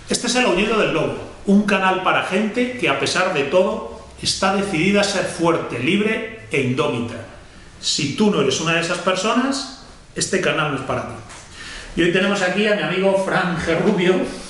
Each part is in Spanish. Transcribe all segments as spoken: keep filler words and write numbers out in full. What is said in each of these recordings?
Este es El Aullido del Lobo, un canal para gente que a pesar de todo está decidida a ser fuerte, libre e indómita. Si tú no eres una de esas personas, este canal no es para ti. Y hoy tenemos aquí a mi amigo Fran Gerrubio,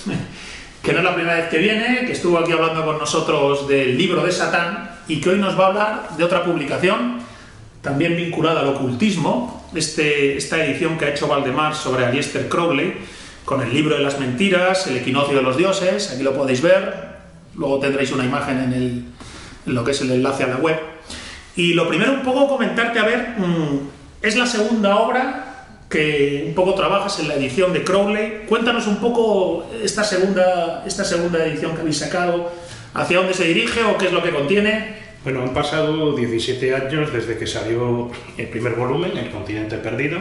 que no es la primera vez que viene, que estuvo aquí hablando con nosotros del libro de Satán y que hoy nos va a hablar de otra publicación también vinculada al ocultismo, este, esta edición que ha hecho Valdemar sobre Aleister Crowley, con el libro de las mentiras, el equinoccio de los dioses, aquí lo podéis ver, luego tendréis una imagen en, el, en lo que es el enlace a la web. Y lo primero un poco comentarte, a ver, mmm, es la segunda obra que un poco trabajas en la edición de Crowley. Cuéntanos un poco esta segunda, esta segunda edición que habéis sacado, hacia dónde se dirige o qué es lo que contiene. Bueno, han pasado diecisiete años desde que salió el primer volumen, El continente perdido,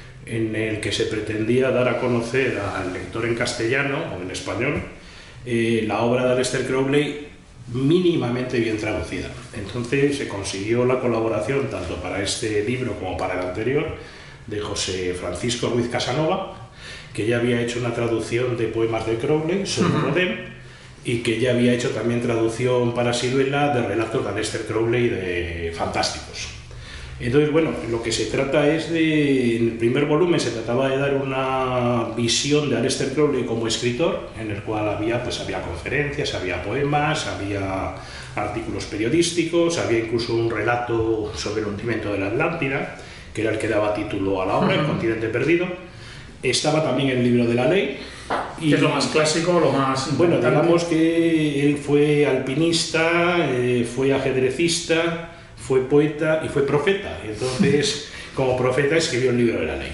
en el que se pretendía dar a conocer al lector en castellano o en español eh, la obra de Aleister Crowley mínimamente bien traducida. Entonces se consiguió la colaboración tanto para este libro como para el anterior de José Francisco Ruiz Casanova, que ya había hecho una traducción de poemas de Crowley sobre uh-huh. Rodin, y que ya había hecho también traducción para Siruela de relatos de Aleister Crowley de fantásticos. Entonces, bueno, lo que se trata es de, en el primer volumen se trataba de dar una visión de Aleister Crowley como escritor, en el cual había, pues, había conferencias, había poemas, había artículos periodísticos, había incluso un relato sobre el hundimiento de la Atlántida, que era el que daba título a la obra, El continente perdido. Estaba también el libro de la ley. Y que es lo más clásico, lo más bueno, digamos que él fue alpinista, eh, fue ajedrecista, fue poeta y fue profeta. Entonces, como profeta escribió el libro de la ley.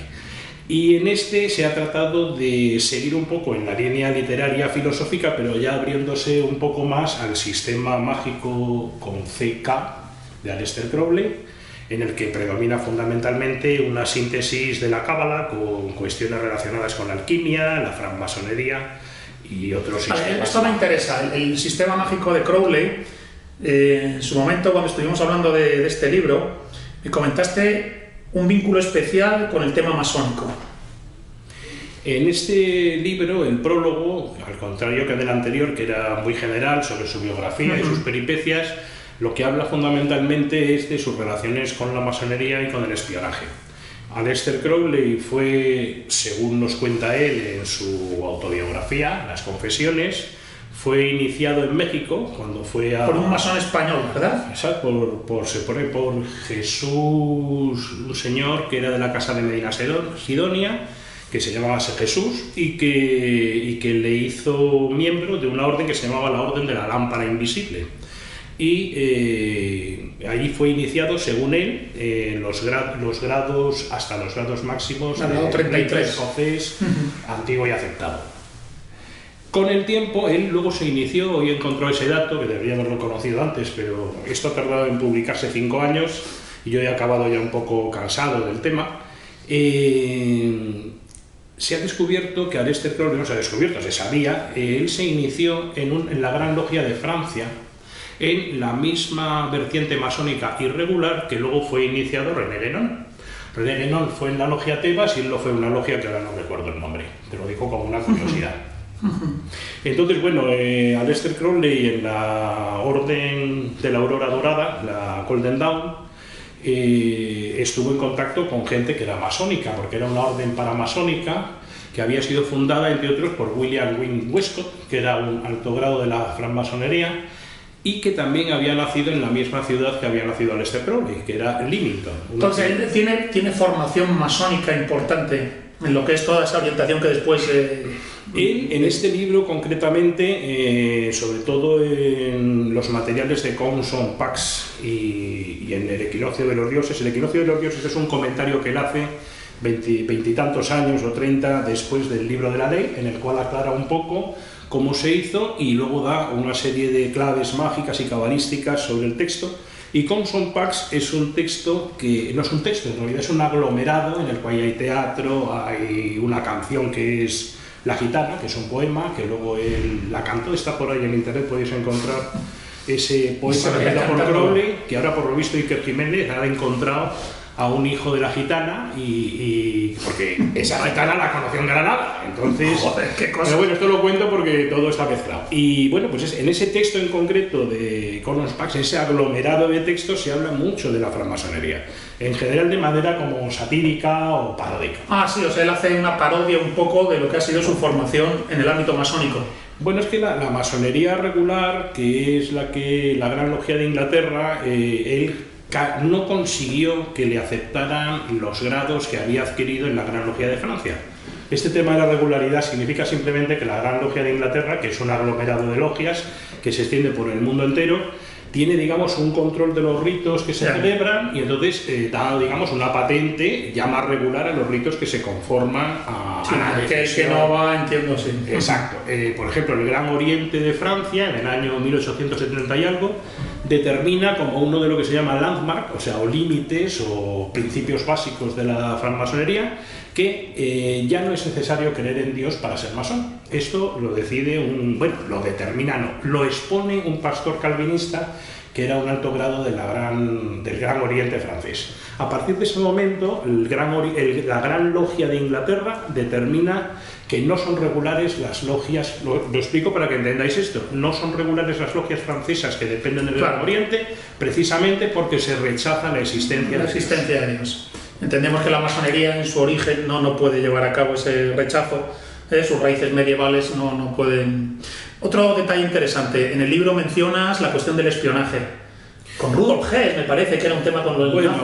Y en este se ha tratado de seguir un poco en la línea literaria filosófica, pero ya abriéndose un poco más al sistema mágico con C K de Aleister Crowley, en el que predomina fundamentalmente una síntesis de la cábala con cuestiones relacionadas con la alquimia, la francmasonería y otros sistemas. Esto me interesa, el, el sistema mágico de Crowley. Eh, en su momento, cuando estuvimos hablando de, de este libro, me comentaste un vínculo especial con el tema masónico. En este libro, el prólogo, al contrario que del anterior, que era muy general sobre su biografía uh-huh. y sus peripecias, lo que habla fundamentalmente es de sus relaciones con la masonería y con el espionaje. Aleister Crowley fue, según nos cuenta él en su autobiografía, Las confesiones, fue iniciado en México cuando fue a... Por un masón español, ¿verdad? Exacto, por, por, se pone por Jesús, un señor que era de la casa de Medina Sidonia, que se llamaba Jesús y que, y que le hizo miembro de una orden que se llamaba la Orden de la Lámpara Invisible. Y eh, allí fue iniciado, según él, eh, los, gra los grados, hasta los grados máximos del grado treinta y tres escocés, uh-huh. antiguo y aceptado. Con el tiempo, él luego se inició y encontró ese dato, que debería haberlo conocido antes, pero esto ha tardado en publicarse cinco años y yo he acabado ya un poco cansado del tema. Eh, se ha descubierto que Aleister Crowley, no se ha descubierto, se sabía, eh, él se inició en, un, en la Gran Logia de Francia, en la misma vertiente masónica irregular que luego fue iniciado René Guénon. René Guénon fue en la logia Tebas y él lo fue en una logia que ahora no recuerdo el nombre, te lo digo como una curiosidad. Entonces, bueno, eh, Aleister Crowley en la Orden de la Aurora Dorada, la Golden Dawn, eh, estuvo en contacto con gente que era masónica, porque era una orden paramasónica que había sido fundada, entre otros, por William Wynne Westcott, que era un alto grado de la francmasonería, y que también había nacido en la misma ciudad que había nacido Aleister Crowley, que era Leamington. Entonces, él tiene, tiene formación masónica importante en lo que es toda esa orientación que después... Eh... Él, en este libro concretamente, eh, sobre todo en los materiales de Council Pax y, y en el equinoccio de los dioses, el equinoccio de los dioses es un comentario que él hace veintitantos años o treinta después del libro de la ley, en el cual aclara un poco cómo se hizo y luego da una serie de claves mágicas y cabalísticas sobre el texto. Y Council Pax es un texto que no es un texto, en realidad es un aglomerado en el cual hay teatro, hay una canción que es La Gitana, que es un poema, que luego él la cantó, está por ahí en internet, podéis encontrar ese poema que por Crowley, que ahora por lo visto Iker Jiménez ha encontrado a un hijo de la gitana y, y porque esa gitana la conoció en Granada, entonces joder, qué cosa. Pero bueno, esto lo cuento porque todo está mezclado. Y bueno, pues es, en ese texto en concreto de Colin Sparks, en ese aglomerado de textos, se habla mucho de la francmasonería, en general de manera como satírica o paródica. Ah, sí, o sea, él hace una parodia un poco de lo que ha sido su formación en el ámbito masónico. Bueno, es que la, la masonería regular, que es la que la Gran Logia de Inglaterra, eh, él no consiguió que le aceptaran los grados que había adquirido en la Gran Logia de Francia. Este tema de la regularidad significa simplemente que la Gran Logia de Inglaterra, que es un aglomerado de logias que se extiende por el mundo entero, tiene, digamos, un control de los ritos que se yeah. celebran y entonces eh, da, digamos, una patente ya más regular a los ritos que se conforman a, sí, a la que, que no va, entiendo, sí. Exacto. Eh, por ejemplo, el Gran Oriente de Francia, en el año mil ochocientos setenta y algo, determina como uno de lo que se llama landmark, o sea, o límites o principios básicos de la francmasonería, que eh, ya no es necesario creer en Dios para ser masón. Esto lo decide un, bueno, lo determina, no, lo expone un pastor calvinista que era un alto grado de la gran, del Gran Oriente francés. A partir de ese momento, el gran, el, la Gran Logia de Inglaterra determina que no son regulares las logias, lo, lo explico para que entendáis esto, no son regulares las logias francesas que dependen del claro. Gran Oriente, precisamente porque se rechaza la existencia, la de, existencia Dios. de Dios. Entendemos que la masonería en su origen no, no puede llevar a cabo ese rechazo, eh, sus raíces medievales no, no pueden... Otro detalle interesante, en el libro mencionas la cuestión del espionaje. Con Rudolf Hess, me parece que era un tema con lo Bueno,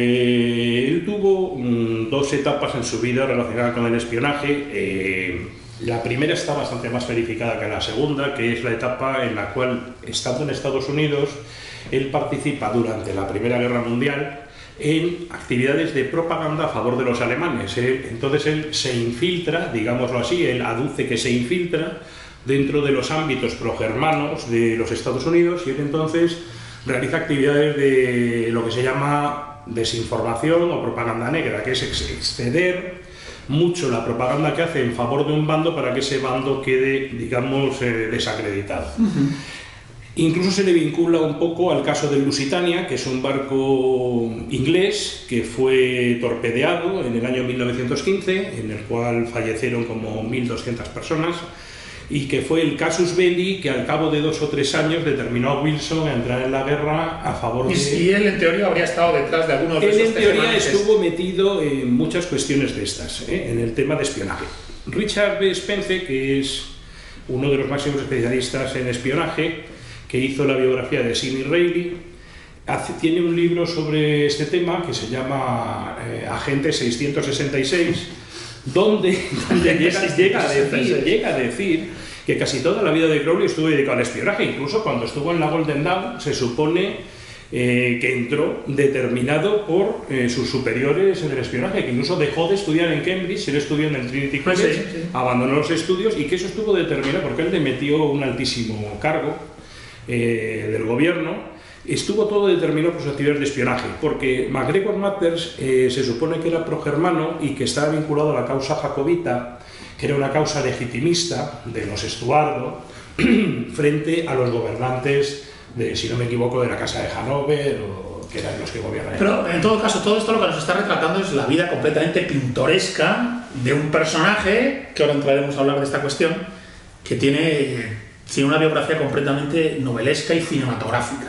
eh, él tuvo um, dos etapas en su vida relacionadas con el espionaje. Eh, la primera está bastante más verificada que la segunda, que es la etapa en la cual, estando en Estados Unidos, él participa durante la Primera Guerra Mundial en actividades de propaganda a favor de los alemanes. Él, entonces él se infiltra, digámoslo así, él aduce que se infiltra dentro de los ámbitos progermanos de los Estados Unidos y él entonces realiza actividades de lo que se llama desinformación o propaganda negra, que es exceder mucho la propaganda que hace en favor de un bando para que ese bando quede, digamos, eh, desacreditado. Uh-huh. Incluso se le vincula un poco al caso del Lusitania, que es un barco inglés que fue torpedeado en el año mil novecientos quince, en el cual fallecieron como mil doscientas personas, y que fue el casus belli que al cabo de dos o tres años determinó a Wilson a entrar en la guerra a favor de... Y él en teoría habría estado detrás de algunos de esos Él en teoría tejemanejes. Estuvo metido en muchas cuestiones de estas, ¿eh? en el tema de espionaje. Richard B. Spence, que es uno de los máximos especialistas en espionaje, que hizo la biografía de Sidney Reilly, hace, tiene un libro sobre este tema que se llama eh, Agente seiscientos sesenta y seis, donde, donde llega, llega, a decir, llega a decir que casi toda la vida de Crowley estuvo dedicado al espionaje. Incluso cuando estuvo en la Golden Dawn se supone eh, que entró determinado por eh, sus superiores en el espionaje, que incluso dejó de estudiar en Cambridge, él estudió en el Trinity College, sí, sí. abandonó los estudios y que eso estuvo determinado porque él le metió un altísimo cargo eh, del gobierno. Estuvo todo determinado por sus actividades de espionaje, porque MacGregor Matters eh, se supone que era progermano y que estaba vinculado a la causa jacobita, que era una causa legitimista de los Estuardo frente a los gobernantes, de, si no me equivoco, de la Casa de Hanover, o que eran los que gobernaban. Pero en todo caso, todo esto lo que nos está retratando es la vida completamente pintoresca de un personaje, que ahora entraremos a hablar de esta cuestión, que tiene, tiene una biografía completamente novelesca y cinematográfica.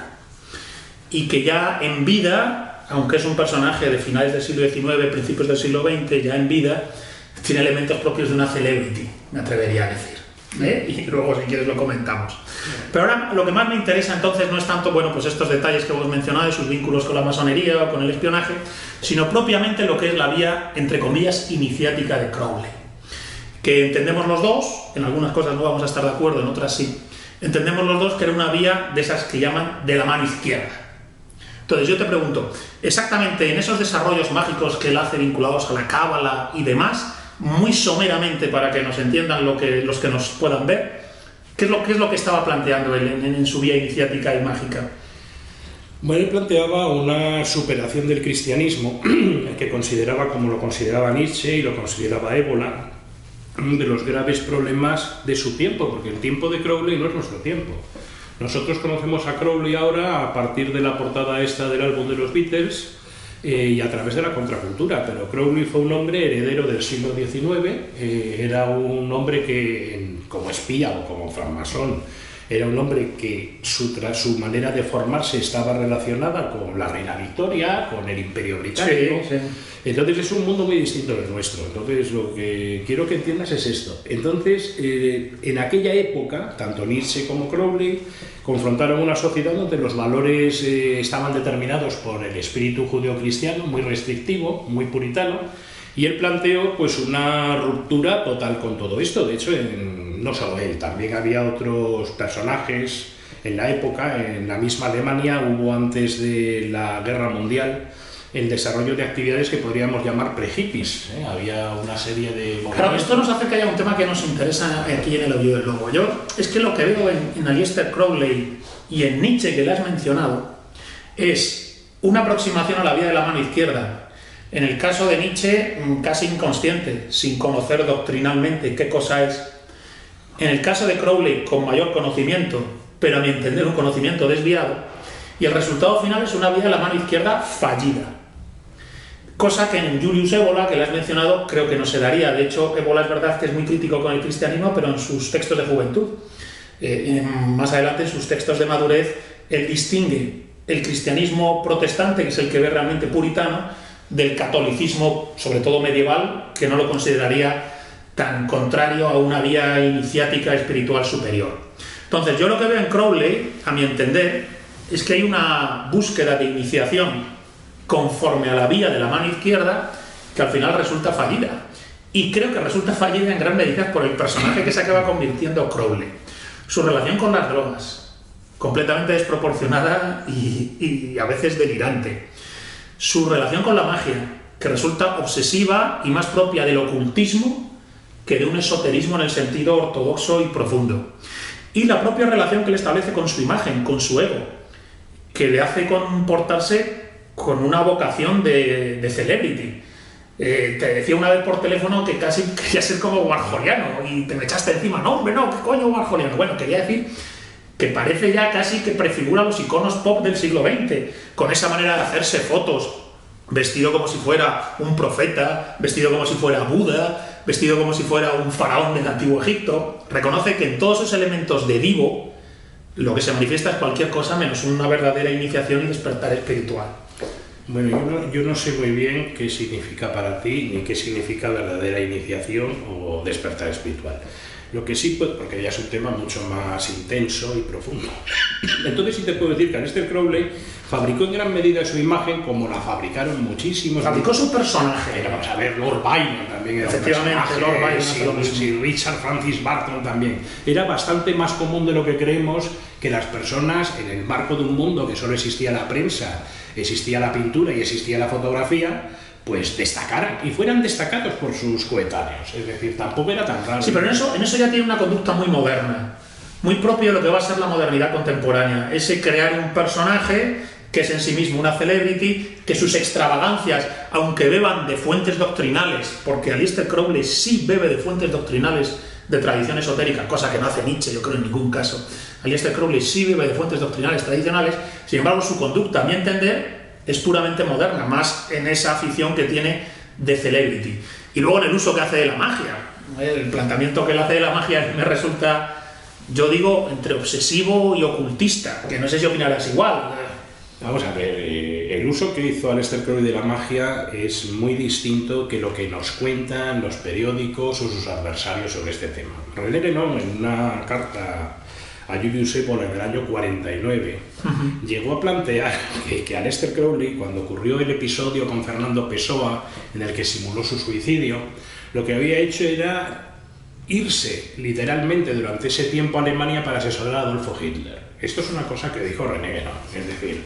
Y que ya en vida, aunque es un personaje de finales del siglo diecinueve, principios del siglo veinte, ya en vida, tiene elementos propios de una celebrity, me atrevería a decir. ¿eh? Y luego, si quieres, lo comentamos. Pero ahora, lo que más me interesa entonces no es tanto, bueno, pues estos detalles que hemos mencionado, de sus vínculos con la masonería o con el espionaje, sino propiamente lo que es la vía, entre comillas, iniciática de Crowley. Que entendemos los dos, en algunas cosas no vamos a estar de acuerdo, en otras sí, entendemos los dos que era una vía de esas que llaman de la mano izquierda. Entonces yo te pregunto, exactamente en esos desarrollos mágicos que él hace vinculados a la cábala y demás, muy someramente para que nos entiendan lo que, los que nos puedan ver, ¿qué es lo, qué es lo que estaba planteando él en, en su vía iniciática y mágica? Bueno, él planteaba una superación del cristianismo, que consideraba, como lo consideraba Nietzsche y lo consideraba Ébola, de los graves problemas de su tiempo, porque el tiempo de Crowley no es nuestro tiempo. Nosotros conocemos a Crowley ahora a partir de la portada esta del álbum de los Beatles, eh, y a través de la contracultura. Pero Crowley fue un hombre heredero del siglo diecinueve, eh, era un hombre que, en, como espía o como francmasón, era un hombre que su, su manera de formarse estaba relacionada con la reina Victoria, con el Imperio Británico. Sí, sí. Entonces es un mundo muy distinto del nuestro. Entonces lo que quiero que entiendas es esto. Entonces, eh, en aquella época, tanto Nietzsche como Crowley confrontaron una sociedad donde los valores eh, estaban determinados por el espíritu judeocristiano, muy restrictivo, muy puritano, y él planteó pues una ruptura total con todo esto. De hecho, en, no solo él, también había otros personajes en la época. En la misma Alemania hubo, antes de la Guerra Mundial, el desarrollo de actividades que podríamos llamar pre-hippies, ¿eh? Había una serie de... Claro, esto nos hace que haya un tema que nos interesa aquí en el Audio del Lobo. Yo es que lo que veo en, en Aleister Crowley y en Nietzsche, que le has mencionado, es una aproximación a la vía de la mano izquierda. En el caso de Nietzsche, casi inconsciente, sin conocer doctrinalmente qué cosa es. En el caso de Crowley, con mayor conocimiento, pero a mi entender un conocimiento desviado. Y el resultado final es una vía de la mano izquierda fallida. Cosa que en Julius Evola, que le has mencionado, creo que no se daría. De hecho, Evola es verdad que es muy crítico con el cristianismo, pero en sus textos de juventud. Eh, más adelante, en sus textos de madurez, él distingue el cristianismo protestante, que es el que ve realmente puritano, del catolicismo, sobre todo medieval, que no lo consideraría tan contrario a una vía iniciática espiritual superior. Entonces, yo lo que veo en Crowley, a mi entender, es que hay una búsqueda de iniciación conforme a la vía de la mano izquierda que al final resulta fallida. Y creo que resulta fallida en gran medida por el personaje que se acaba convirtiendo Crowley. Su relación con las drogas, completamente desproporcionada y, y a veces delirante. Su relación con la magia, que resulta obsesiva y más propia del ocultismo que de un esoterismo en el sentido ortodoxo y profundo. Y la propia relación que él establece con su imagen, con su ego, que le hace comportarse con una vocación de, de celebrity. Eh, te decía una vez por teléfono que casi quería ser como warholiano y te me echaste encima. No, hombre, no, ¿qué coño warholiano? Bueno, quería decir que parece ya casi que prefigura los iconos pop del siglo veinte, con esa manera de hacerse fotos, vestido como si fuera un profeta, vestido como si fuera Buda, vestido como si fuera un faraón del antiguo Egipto. Reconoce que en todos esos elementos de divo, lo que se manifiesta es cualquier cosa menos una verdadera iniciación y despertar espiritual. Bueno, yo no, yo no sé muy bien qué significa para ti, ni qué significa verdadera iniciación o despertar espiritual. Lo que sí, pues, porque ya es un tema mucho más intenso y profundo. Entonces sí te puedo decir que Aleister Crowley fabricó en gran medida su imagen como la fabricaron muchísimos... Fabricó su personaje. Pero vamos a ver, Lord Byron también era efectivamente, un Lord Byron, Sir, Sir Richard Francis Barton también. Era bastante más común de lo que creemos que las personas, en el marco de un mundo que solo existía la prensa, existía la pintura y existía la fotografía, pues destacaran y fueran destacados por sus coetáneos. Es decir, tampoco era tan raro. Sí, pero en eso, en eso ya tiene una conducta muy moderna, muy propio de lo que va a ser la modernidad contemporánea. Ese crear un personaje que es en sí mismo una celebrity, que sus extravagancias, aunque beban de fuentes doctrinales, porque Aleister Crowley sí bebe de fuentes doctrinales de tradición esotérica, cosa que no hace Nietzsche, yo creo, en ningún caso. Aleister Crowley sí bebe de fuentes doctrinales tradicionales, sin embargo su conducta, a mi entender, es puramente moderna, más en esa afición que tiene de celebrity. Y luego en el uso que hace de la magia. El planteamiento que él hace de la magia me resulta, yo digo, entre obsesivo y ocultista, que no sé si opinarás igual. Vamos a ver, eh, el uso que hizo Aleister Crowley de la magia es muy distinto que lo que nos cuentan los periódicos o sus adversarios sobre este tema. René Guénon, en una carta a Julius Evola en el año cuarenta y nueve, uh-huh. llegó a plantear que, que Aleister Crowley, cuando ocurrió el episodio con Fernando Pessoa, en el que simuló su suicidio, lo que había hecho era irse literalmente durante ese tiempo a Alemania para asesorar a Adolfo Hitler. Esto es una cosa que dijo René Guénon, es decir...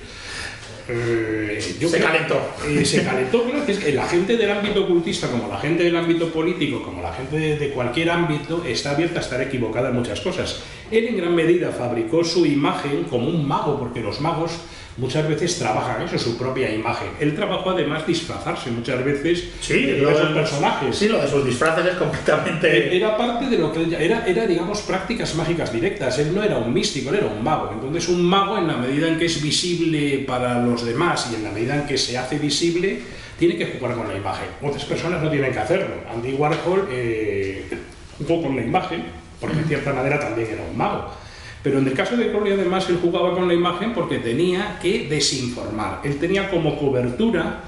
Eh, yo se creo, calentó. Eh, se calentó, claro, que es que la gente del ámbito ocultista, como la gente del ámbito político, como la gente de, de cualquier ámbito, está abierta a estar equivocada en muchas cosas. Él en gran medida fabricó su imagen como un mago, porque los magos muchas veces trabajan eso, su propia imagen. Él trabajó además disfrazarse muchas veces Sí, de lo diversos de- personajes. Sí, lo de sus disfraces es completamente... Era parte de lo que él ya- era, era, digamos, prácticas mágicas directas. Él no era un místico, él era un mago. Entonces, un mago, en la medida en que es visible para los demás y en la medida en que se hace visible, tiene que jugar con la imagen. Otras personas no tienen que hacerlo. Andy Warhol eh, jugó con la imagen, porque en cierta manera también era un mago. Pero en el caso de Crowley, además, él jugaba con la imagen porque tenía que desinformar. Él tenía como cobertura,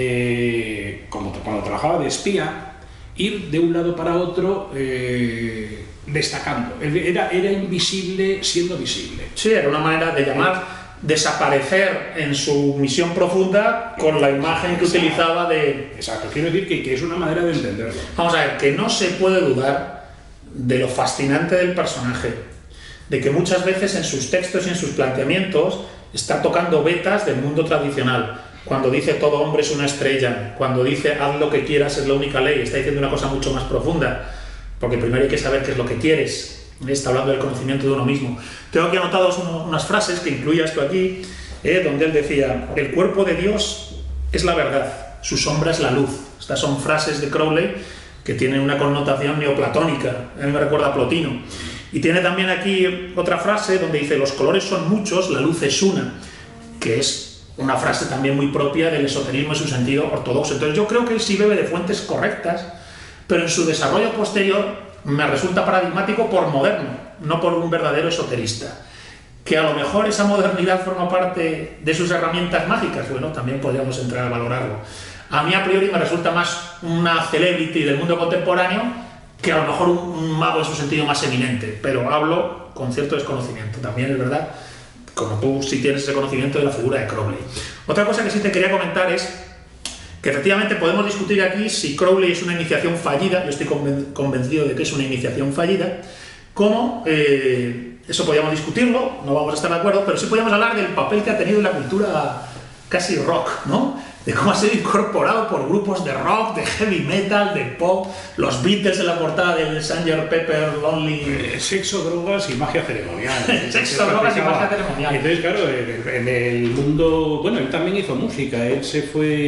de, como cuando trabajaba de espía, ir de un lado para otro eh, destacando. Él Era, era invisible siendo visible. Sí, era una manera de llamar desaparecer en su misión profunda con la imagen que Exacto. utilizaba de... Exacto, quiero decir que, que es una manera de entenderlo. Vamos a ver, que no se puede dudar de lo fascinante del personaje, de que muchas veces en sus textos y en sus planteamientos está tocando vetas del mundo tradicional. Cuando dice todo hombre es una estrella, cuando dice haz lo que quieras es la única ley, está diciendo una cosa mucho más profunda, porque primero hay que saber qué es lo que quieres. Está hablando del conocimiento de uno mismo. Tengo aquí anotados uno, unas frases que incluía esto aquí, eh, donde él decía: el cuerpo de Dios es la verdad, su sombra es la luz. Estas son frases de Crowley que tienen una connotación neoplatónica. A mí me recuerda a Plotino. Y tiene también aquí otra frase donde dice: los colores son muchos, la luz es una, que es una frase también muy propia del esoterismo en su sentido ortodoxo. Entonces yo creo que él sí bebe de fuentes correctas, pero en su desarrollo posterior me resulta paradigmático por moderno, no por un verdadero esoterista. Que a lo mejor esa modernidad forma parte de sus herramientas mágicas, bueno, también podríamos entrar a valorarlo. A mí a priori me resulta más una celebrity del mundo contemporáneo que a lo mejor un, un mago en su sentido más eminente, pero hablo con cierto desconocimiento. También es verdad, como tú sí tienes ese conocimiento de la figura de Crowley. Otra cosa que sí te quería comentar es que efectivamente podemos discutir aquí si Crowley es una iniciación fallida. Yo estoy conven- convencido de que es una iniciación fallida. ¿Cómo? Eh, eso podríamos discutirlo, no vamos a estar de acuerdo, pero sí podríamos hablar del papel que ha tenido en la cultura casi rock, ¿no? De cómo ha sido incorporado por grupos de rock, de heavy metal, de pop, los Beatles en la portada del señor Pepper Lonely... Eh, Sexo, drogas y magia ceremonial. Sexo, drogas y magia ceremonial. Entonces, claro, en, en el mundo... Bueno, él también hizo música. Él se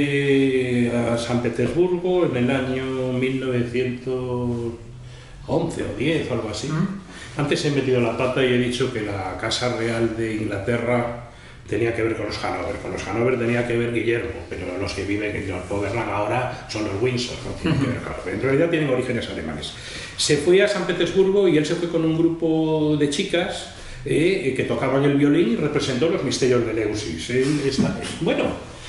fue a San Petersburgo en el año mil novecientos once o diez o algo así. ¿Mm? Antes he metido la pata y he dicho que la Casa Real de Inglaterra tenía que ver con los Hanover. Con los Hanover tenía que ver Guillermo, pero los que viven, que los gobiernan ahora, son los Windsor. No tienen que ver con Hanover. En realidad tienen orígenes alemanes. Se fue a San Petersburgo y él se fue con un grupo de chicas eh, que tocaban el violín y representó los misterios de Eleusis. Él está, bueno,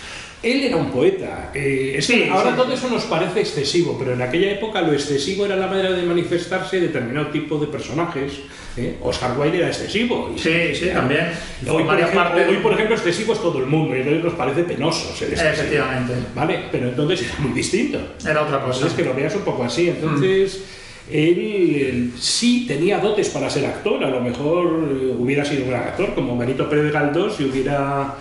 él era un poeta. Eh, es Sí, que ahora sí. todo eso nos parece excesivo, pero en aquella época lo excesivo era la manera de manifestarse de determinado tipo de personajes. ¿eh? Oscar Wilde era excesivo. Y- Sí, sí, también. Hoy por, Formaría ejemplo, parte de- hoy, por ejemplo, excesivo es todo el mundo y entonces nos parece penoso ser excesivo. Efectivamente. ¿Vale? Pero entonces era muy distinto. Era otra cosa. Entonces que lo veas un poco así. Entonces, él, él sí tenía dotes para ser actor. A lo mejor eh, hubiera sido un gran actor, como Benito Pérez Galdós, si hubiera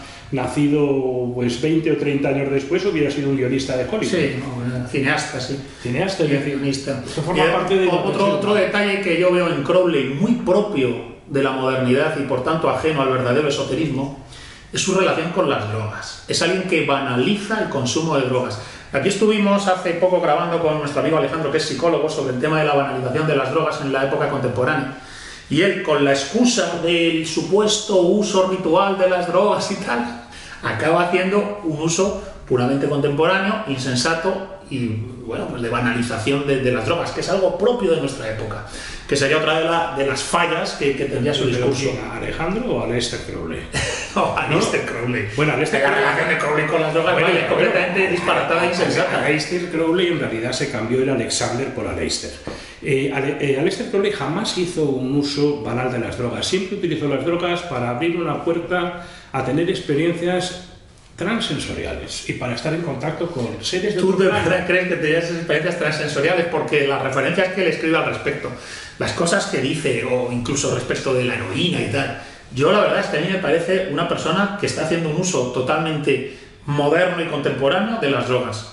nacido pues veinte o treinta años después, hubiera sido un guionista de Hollywood. Sí, no, era cineasta, sí. Cineasta y Guionista. Eso forma Y, eh, parte de lo que otro, es- otro detalle que yo veo en Crowley muy propio de la modernidad y por tanto ajeno al verdadero esoterismo es su relación con las drogas. Es alguien que banaliza el consumo de drogas. Aquí estuvimos hace poco grabando con nuestro amigo Alejandro, que es psicólogo, sobre el tema de la banalización de las drogas en la época contemporánea. Y él, con la excusa del supuesto uso ritual de las drogas y tal, acaba haciendo un uso puramente contemporáneo, insensato y, bueno, pues de banalización de, de las drogas, que es algo propio de nuestra época, que sería otra de, la, de las fallas que, que tendría su ¿Pero discurso. quién, a Alejandro o a Aleister Crowley? No, Aleister Crowley. Bueno, Aleister la Crowley- relación de Crowley con las drogas Bueno, vale, bueno, completamente bueno, disparatada e insensata. Aleister Crowley en realidad se cambió el Alexander por Aleister. Eh, Ale- eh, Aleister Crowley jamás hizo un uso banal de las drogas. Siempre utilizó las drogas para abrir una puerta a tener experiencias transensoriales y para estar en contacto con seres de ¿Tú otro de plano. verdad crees que tenías esas experiencias transsensoriales? Porque las referencias que él escribe al respecto, las cosas que dice, o incluso respecto de la heroína y tal, yo la verdad es que a mí me parece una persona que está haciendo un uso totalmente moderno y contemporáneo de las drogas.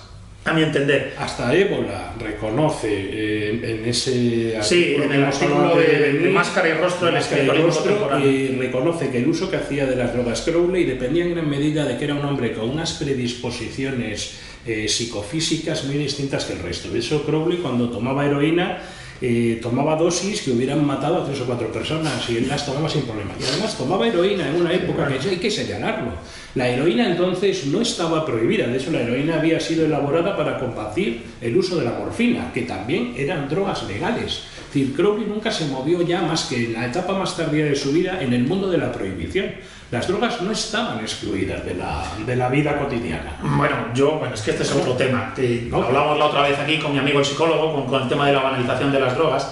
a mi entender. Hasta Ébola reconoce eh, en ese sí, en el artículo de, de, de Máscara y Rostro, el escritorio contemporáneo, y reconoce que el uso que hacía de las drogas Crowley dependía en gran medida de que era un hombre con unas predisposiciones eh, psicofísicas muy distintas que el resto. De eso Crowley, cuando tomaba heroína, Eh, tomaba dosis que hubieran matado a tres o cuatro personas y él las tomaba sin problema. Y además tomaba heroína en una época que hay que señalarlo. La heroína entonces no estaba prohibida, de hecho la heroína había sido elaborada para combatir el uso de la morfina, que también eran drogas legales. Es decir, Crowley nunca se movió ya más que en la etapa más tardía de su vida en el mundo de la prohibición. Las drogas no estaban excluidas de la, de la vida cotidiana. Bueno, yo, bueno, es que este es otro tema. Te, ¿no? Hablamos la otra vez aquí con mi amigo el psicólogo, con, con el tema de la banalización de las drogas.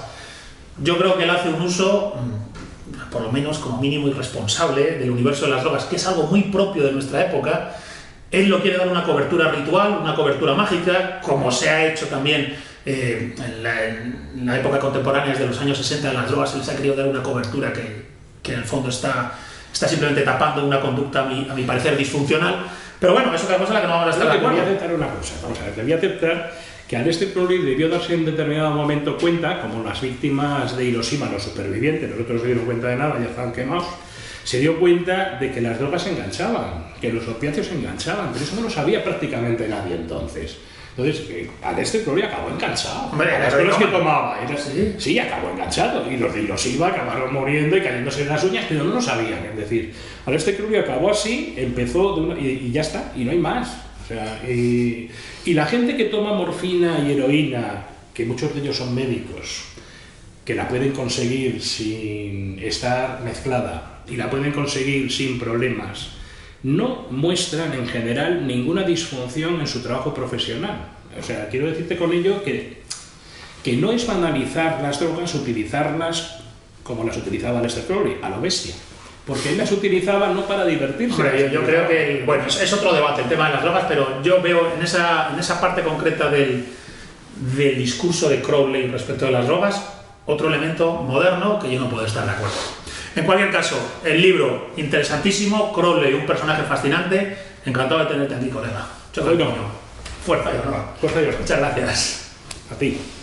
Yo creo que él hace un uso, por lo menos como mínimo irresponsable, del universo de las drogas, que es algo muy propio de nuestra época. Él lo quiere dar una cobertura ritual, una cobertura mágica, como se ha hecho también eh, en, la, en la época contemporánea, desde los años sesenta, de las drogas. Él se ha querido dar una cobertura que, que en el fondo está... está simplemente tapando una conducta, a mi, a mi parecer, disfuncional. Pero bueno, es otra cosa en la que no vamos a estar de acuerdo. Voy a aceptar una cosa, vamos a ver, voy a aceptar que Aleister Crowley debió darse en determinado momento cuenta, como las víctimas de Hiroshima, los supervivientes, nosotros no se dieron cuenta de nada, ya estaban quemados, se dio cuenta de que las drogas enganchaban, que los opiáceos enganchaban, pero eso no lo sabía prácticamente nadie entonces. Entonces, eh, Aleister Crowley acabó enganchado. Hombre, las drogas que tomaba, era, ¿sí? sí, acabó enganchado. Y los de Hiroshima acabaron muriendo y cayéndose en las uñas, pero no lo sabían. Es decir, Aleister Crowley acabó así, empezó de una, y, y ya está, y no hay más. O sea, y, y la gente que toma morfina y heroína, que muchos de ellos son médicos, que la pueden conseguir sin estar mezclada y la pueden conseguir sin problemas, no muestran en general ninguna disfunción en su trabajo profesional. O sea, quiero decirte con ello que, que no es banalizar las drogas, utilizarlas como las utilizaba Aleister Crowley, a lo bestia. Porque él las utilizaba no para divertirse. Hombre, yo, yo creo que, bueno, es, es otro debate el tema de las drogas, pero yo veo en esa, en esa parte concreta del, del discurso de Crowley respecto de las drogas, otro elemento moderno que yo no puedo estar de acuerdo. En cualquier caso, el libro interesantísimo, Crowley, un personaje fascinante. Encantado de tenerte aquí, colega. Bueno, fuerza y honor. Fuerza y honor. Muchas gracias. A ti.